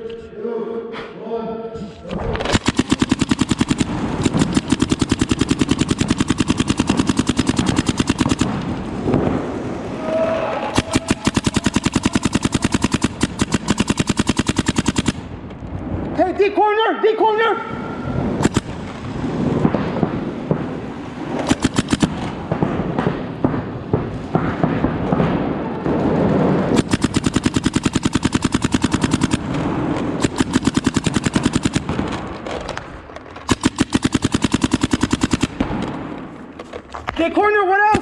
Hey, D corner, D corner. D corner, what else?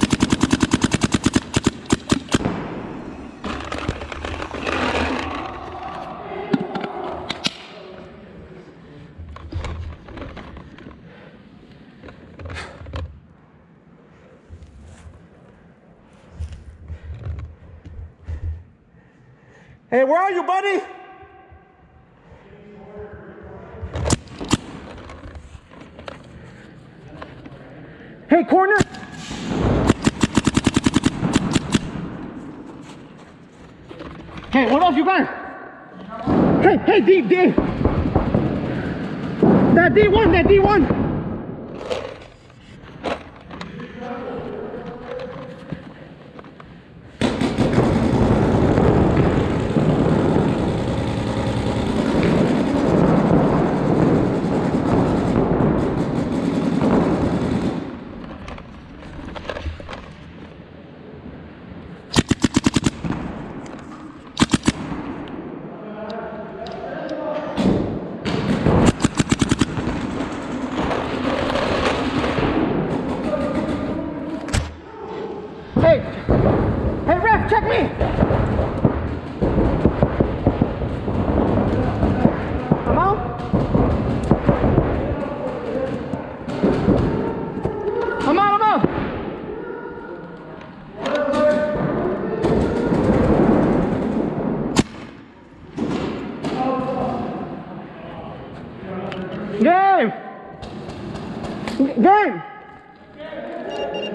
Hey, where are you, buddy? Hey, corner. Hey, what else you got? Hey, D. That D1. Hey, ref, check me! I'm out? I'm out! Game!